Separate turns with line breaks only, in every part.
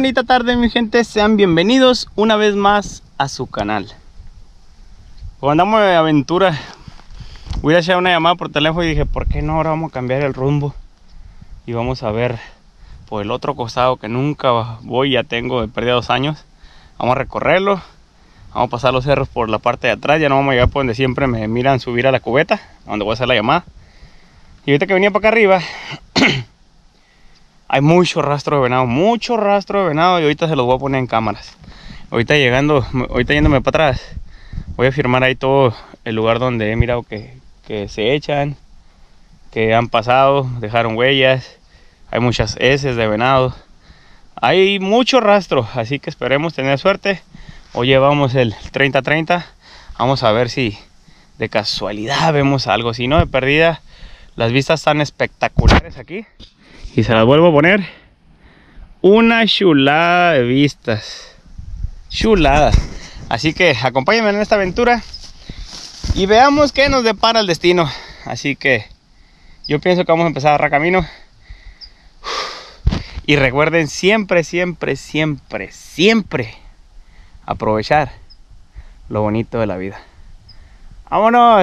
bonita tarde, mi gente, sean bienvenidos una vez más a su canal. Cuando andamos de aventura, voy a echar una llamada por teléfono y dije, ¿por qué no ahora vamos a cambiar el rumbo? Y vamos a ver por el otro costado que nunca voy, ya tengo de pérdida 2 años. Vamos a recorrerlo, vamos a pasar los cerros por la parte de atrás, ya no vamos a llegar por donde siempre me miran subir a la cubeta, donde voy a hacer la llamada. Y ahorita que venía para acá arriba, hay mucho rastro de venado, y ahorita se los voy a poner en cámaras. Ahorita yéndome para atrás, voy a firmar ahí todo el lugar donde he mirado que se echan, que han pasado, dejaron huellas. Hay muchas heces de venado, hay mucho rastro, así que esperemos tener suerte. Hoy llevamos el 30-30, vamos a ver si de casualidad vemos algo. Si no, de perdida, las vistas están espectaculares aquí. Y se las vuelvo a poner. Una chulada de vistas. Chulada. Así que acompáñenme en esta aventura y veamos qué nos depara el destino. Así que yo pienso que vamos a empezar a agarrar camino. Y recuerden siempre aprovechar lo bonito de la vida. ¡Vámonos!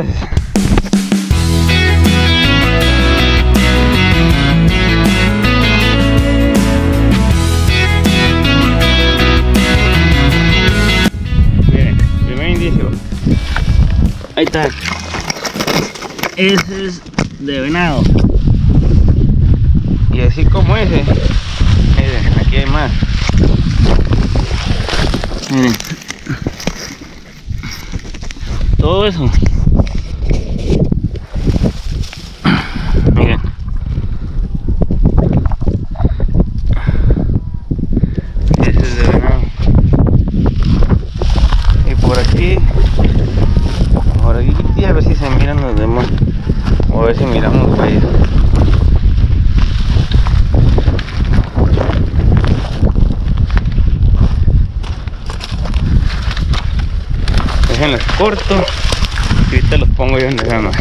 Ahí está. Ese es de venado. Y así como ese, miren, aquí hay más. Miren. Todo eso. Miren. Ese es de venado. Y por aquí a ver si se miran los demás, o a ver si miramos para allá. Déjenlos corto y ahorita los pongo yo en el gama.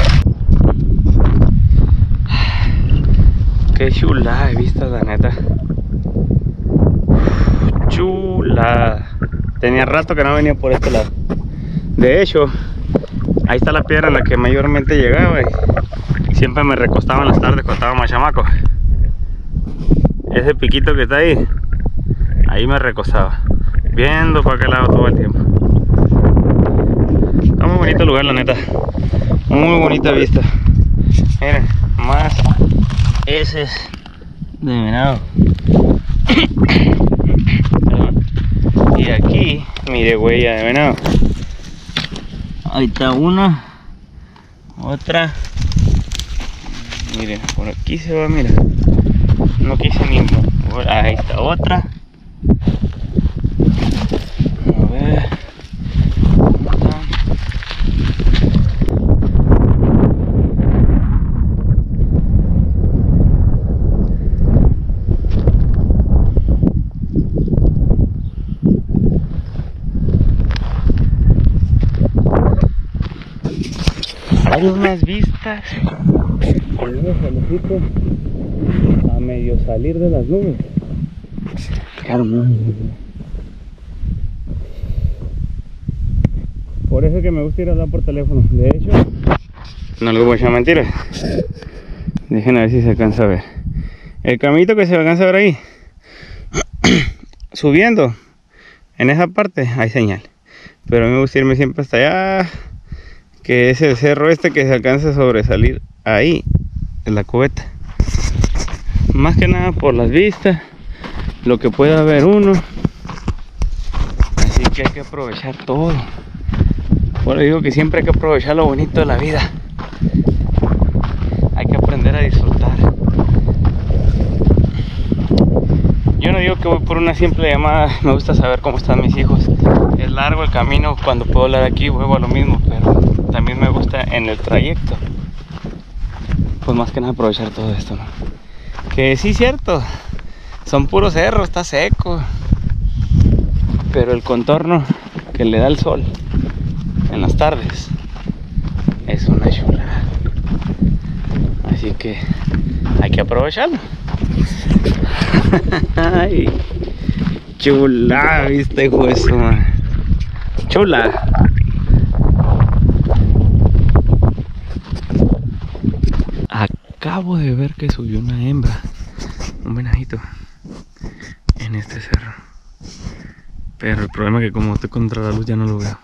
Qué chulada de vistas, la neta. Chulada. Tenía rato que no venía por este lado. De hecho, ahí está la piedra en la que mayormente llegaba y siempre me recostaba en las tardes cuando estaba más chamaco. Ese piquito que está ahí me recostaba, viendo para aquel lado todo el tiempo. Está muy bonito el lugar, la neta. Muy bonita vista. Miren, más heces de venado. Y aquí, mire, huella de venado. Ahí está una, otra. Miren, por aquí se va, mira. No quise ni. Ahí está otra. A ver. Hay unas vistas con unos solecito a medio salir de las nubes. Qué hermoso. Por eso que me gusta ir a hablar por teléfono. De hecho, no les voy a echar mentiras. Dejen a ver si se alcanza a ver. El caminito que se alcanza a ver ahí, subiendo en esa parte hay señal, pero a mí me gusta irme siempre hasta allá, que es el cerro este que se alcanza a sobresalir ahí en la cubeta. Más que nada por las vistas, lo que pueda ver uno. Así que hay que aprovechar todo. Bueno, digo que siempre hay que aprovechar lo bonito de la vida. Hay que aprender a disfrutar. Yo no digo que voy por una simple llamada, me gusta saber cómo están mis hijos. Es largo el camino, cuando puedo hablar aquí vuelvo a lo mismo, pero también me gusta en el trayecto, pues más que nada aprovechar todo esto, ¿no? Que sí, cierto, son puros cerros, está seco, pero el contorno que le da el sol en las tardes es una chulada. Así que hay que aprovecharlo. Ay, Chula, viste, hijo de eso, man. Chula. Acabo de ver que subió una hembra, un venadito, en este cerro. Pero el problema es que como estoy contra la luz ya no lo veo.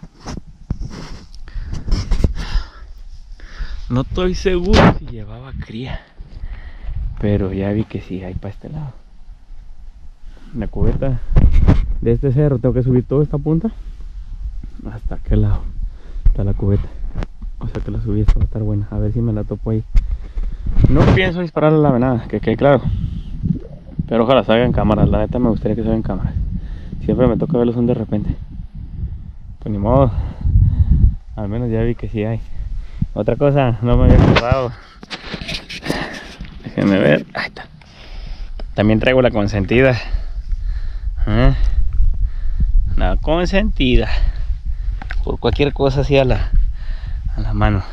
No estoy seguro si llevaba cría, pero ya vi que sí hay para este lado. La cubeta de este cerro tengo que subir toda esta punta hasta aquel lado. Está la cubeta. O sea que la subida va a estar buena. A ver si me la topo ahí. No pienso dispararle a la venada, que quede claro. Pero ojalá salga en cámara. La neta me gustaría que salga en cámara. Siempre me toca verlos de repente. Pues ni modo. Al menos ya vi que sí hay. Otra cosa, no me había acordado. Déjenme ver. Ahí está. También traigo la consentida. La consentida. Por cualquier cosa así a la mano.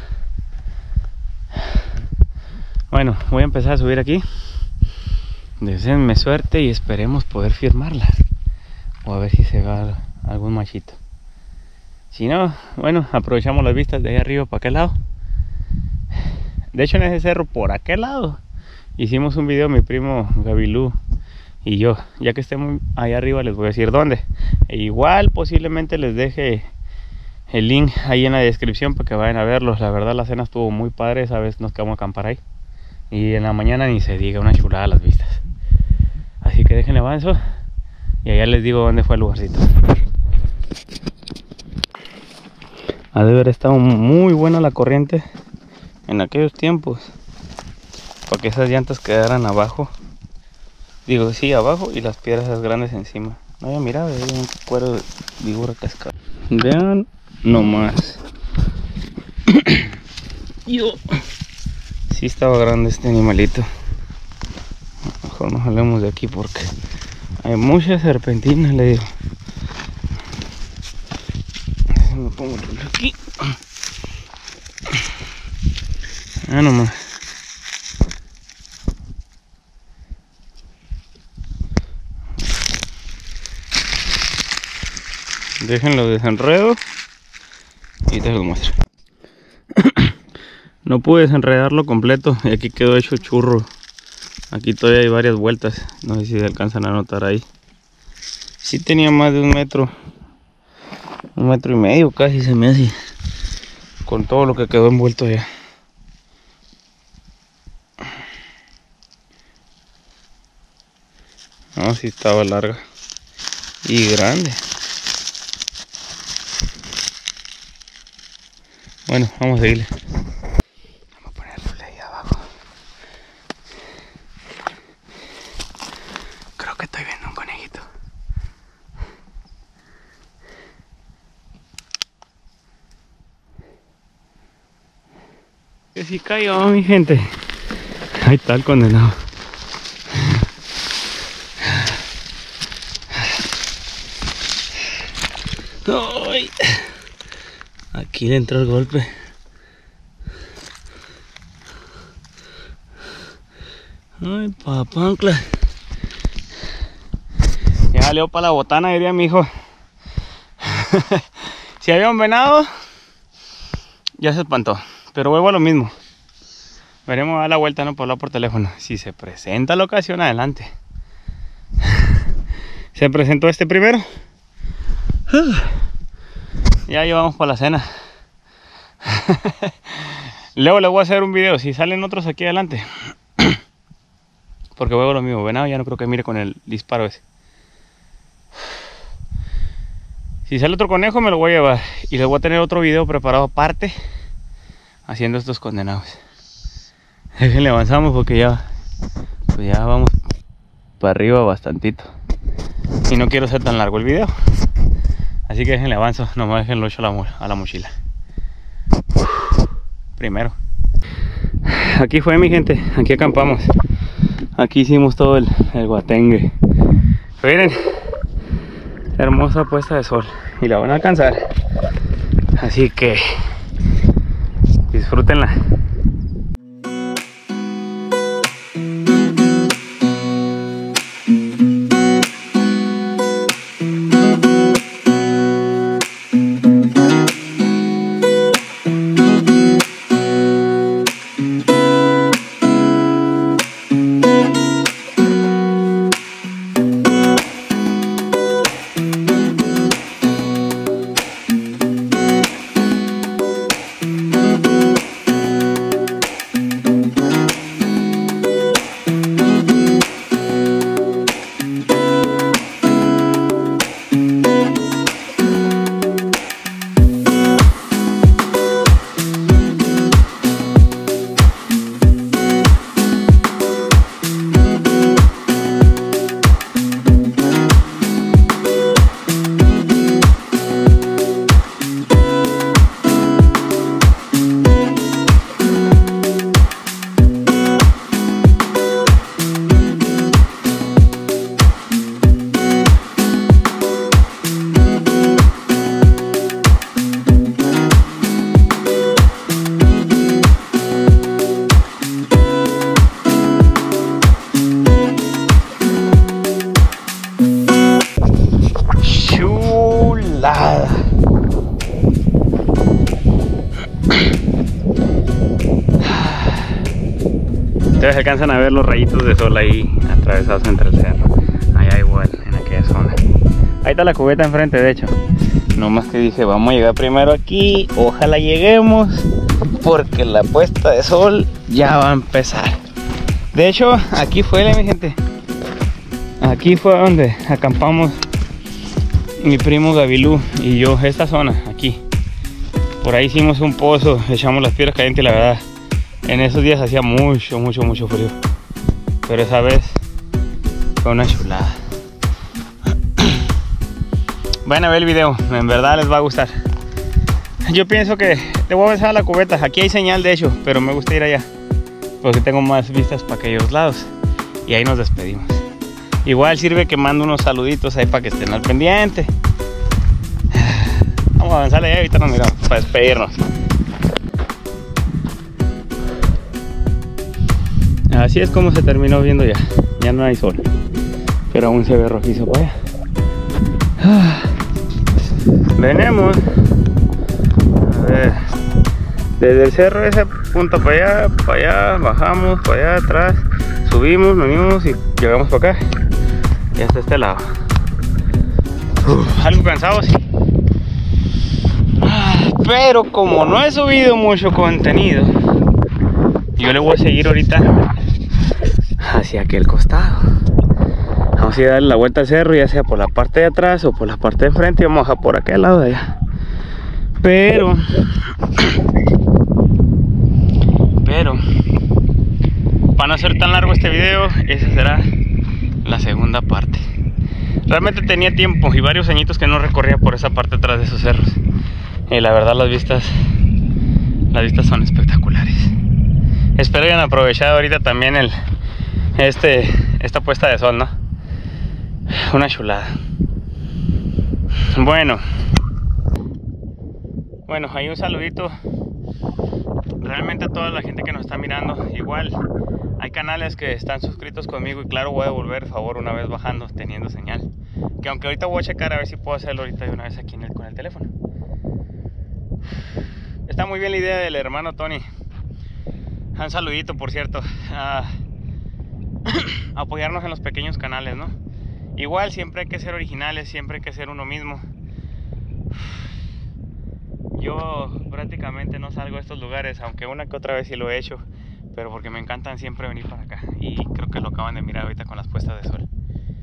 Bueno, voy a empezar a subir aquí. Deseenme suerte y esperemos poder firmarla. O a ver si se va algún machito. Si no, bueno, aprovechamos las vistas de ahí arriba para aquel lado. De hecho en ese cerro por aquel lado hicimos un video mi primo Gabilú y yo. Ya que estemos ahí arriba les voy a decir dónde. E igual posiblemente les deje el link ahí en la descripción para que vayan a verlos. La verdad la cena estuvo muy padre, esa vez nos quedamos a acampar ahí. Y en la mañana ni se diga, una chulada las vistas. Así que déjenle avanzo y allá les digo dónde fue el lugarcito. Ha de haber estado muy buena la corriente en aquellos tiempos para que esas llantas quedaran abajo. Digo, sí, abajo y las piedras grandes encima. No había mirado, hay un cuero de víbora cascada. Vean nomás. Yo. Sí estaba grande este animalito. Mejor nos jalemos de aquí porque hay muchas serpentinas, le digo. Me pongo aquí. Ah, nomás. Déjenlo desenredo y te lo muestro. No pude desenredarlo completo y aquí quedó hecho churro. Aquí todavía hay varias vueltas. No sé si se alcanzan a notar ahí. Sí tenía más de 1 metro. 1,5 metros casi se me hace. Con todo lo que quedó envuelto allá. No, sí estaba larga. Y grande. Bueno, vamos a seguirle. Vamos a ponerle ahí abajo. Creo que estoy viendo un conejito. Que si cayó, mi gente. Ahí está el condenado. Ay. Aquí le entró el golpe. Ay, papancla. Ya salió para la botana, diría mi hijo. Si había un venado, ya se espantó. Pero vuelvo a lo mismo. Veremos a dar la vuelta, no por hablar por teléfono. Si se presenta la ocasión, adelante. Se presentó este primero. Ya llevamos para la cena. Luego le voy a hacer un video si salen otros aquí adelante. Porque vuelvo a lo mismo. Venado ya no creo que mire con el disparo ese. Si sale otro conejo me lo voy a llevar. Y les voy a tener otro video preparado aparte haciendo estos condenados. Déjenle avanzamos porque ya, pues ya vamos para arriba bastantito. Y no quiero hacer tan largo el video. Así que déjenle avanzo, nomás déjenlo hecho a la mochila. Primero. Aquí fue mi gente, aquí acampamos. Aquí hicimos todo el guatengue. Miren, hermosa puesta de sol. Y la van a alcanzar. Así que disfrútenla. se alcanzan a ver los rayitos de sol ahí atravesados entre el cerro. Allá igual, en aquella zona. Ahí está la cubeta enfrente, de hecho. No más que dije, vamos a llegar primero aquí. Ojalá lleguemos, porque la puesta de sol ya va a empezar. De hecho, aquí fue, mi gente. Aquí fue donde acampamos mi primo Gavilú y yo. Esta zona, aquí. Por ahí hicimos un pozo, echamos las piedras calientes y la verdad, en esos días hacía mucho frío. Pero esa vez fue una chulada. Vayan a ver el video, en verdad les va a gustar. Yo pienso que te voy a besar a la cubeta. Aquí hay señal de hecho, pero me gusta ir allá porque tengo más vistas para aquellos lados. Y ahí nos despedimos. Igual sirve que mando unos saluditos ahí para que estén al pendiente. Vamos a avanzarle allá y ahorita nos miramos para despedirnos. Así es como se terminó viendo ya. Ya no hay sol, pero aún se ve rojizo para allá. Venimos a ver, desde el cerro ese punto para allá, bajamos para allá atrás, subimos, venimos y llegamos para acá y hasta este lado. Algo cansado, sí, pero como no he subido mucho contenido, yo le voy a seguir ahorita hacia aquel costado. Vamos a ir a darle la vuelta al cerro, ya sea por la parte de atrás o por la parte de enfrente, y vamos a bajar por aquel lado de allá. Pero para no hacer tan largo este video, esa será la segunda parte. Realmente tenía tiempo y varios añitos que no recorría por esa parte atrás de esos cerros. Y la verdad las vistas son espectaculares. Espero hayan aprovechado ahorita también esta puesta de sol, ¿no? Una chulada. Bueno, hay un saludito realmente a toda la gente que nos está mirando. Igual hay canales que están suscritos conmigo y claro, voy a devolver el favor una vez bajando, teniendo señal. Que aunque ahorita voy a checar a ver si puedo hacerlo ahorita de una vez aquí con el teléfono. Está muy bien la idea del hermano Tony. Un saludito, por cierto, a apoyarnos en los pequeños canales, ¿no? Igual siempre hay que ser originales, siempre hay que ser uno mismo. Yo prácticamente no salgo a estos lugares, aunque una que otra vez sí lo he hecho, pero porque me encantan siempre venir para acá. Y creo que lo acaban de mirar ahorita con las puestas de sol.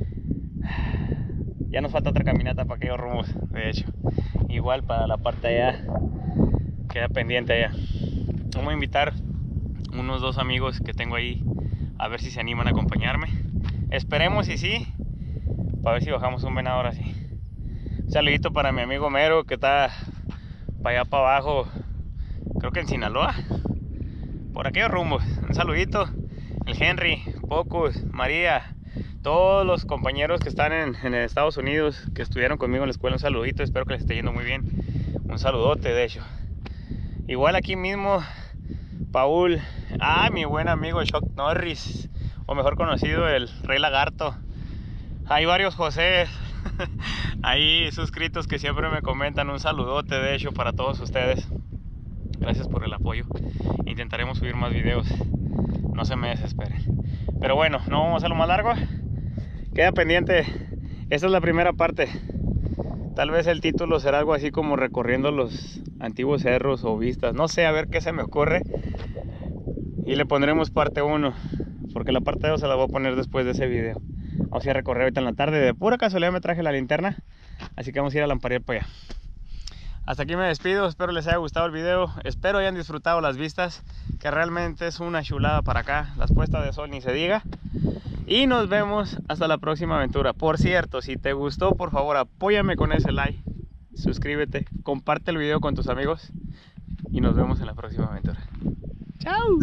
Ya nos falta otra caminata para aquellos rumbos, de hecho. Igual para la parte de allá, queda pendiente allá. Vamos a invitar unos 2 amigos que tengo ahí a ver si se animan a acompañarme. Esperemos y sí, para ver si bajamos un venado ahora sí. Un saludito para mi amigo Mero, que está para allá para abajo, creo que en Sinaloa, por aquellos rumbos. Un saludito. El Henry, Pocos, María, todos los compañeros que están en Estados Unidos, que estuvieron conmigo en la escuela, un saludito. Espero que les esté yendo muy bien. Un saludote, de hecho. Igual aquí mismo, Paul, mi buen amigo Chuck Norris, o mejor conocido el Rey Lagarto. Hay varios José ahí suscritos que siempre me comentan. Un saludote, de hecho, para todos ustedes. Gracias por el apoyo. Intentaremos subir más videos, no se me desesperen. Pero bueno, no vamos a hacerlo más largo. Queda pendiente. Esta es la primera parte. Tal vez el título será algo así como recorriendo los antiguos cerros o vistas. No sé, a ver qué se me ocurre. Y le pondremos parte 1, porque la parte 2 se la voy a poner después de ese video. Vamos a ir a recorrer ahorita en la tarde. De pura casualidad me traje la linterna, así que vamos a ir a lamparear para allá. Hasta aquí me despido, espero les haya gustado el video. Espero hayan disfrutado las vistas, que realmente es una chulada para acá. Las puestas de sol ni se diga. Y nos vemos hasta la próxima aventura. Por cierto, si te gustó, por favor apóyame con ese like, suscríbete, comparte el video con tus amigos y nos vemos en la próxima aventura. ¡Chao!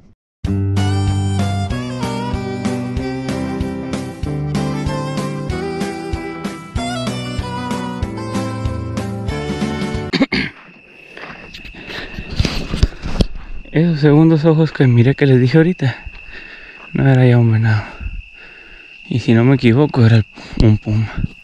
Esos segundos ojos que miré que les dije ahorita, no era ya un venado. Y si no me equivoco, era un puma.